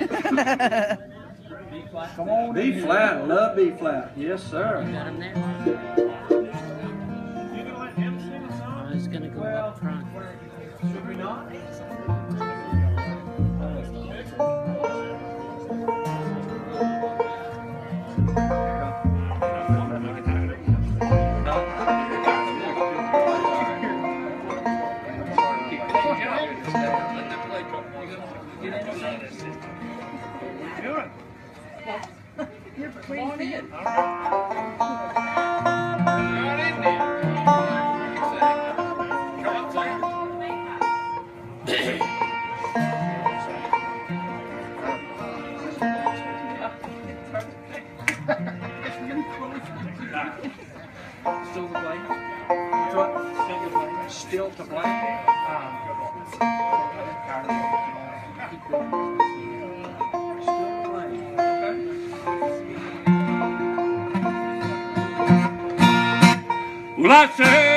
Come on. B flat, love B flat. Yes, sir. Got him there. I was gonna go up front. Should we not? Come on in. Still to blame? Still to blame? Keep going. Still to blame. Okay. Well, I said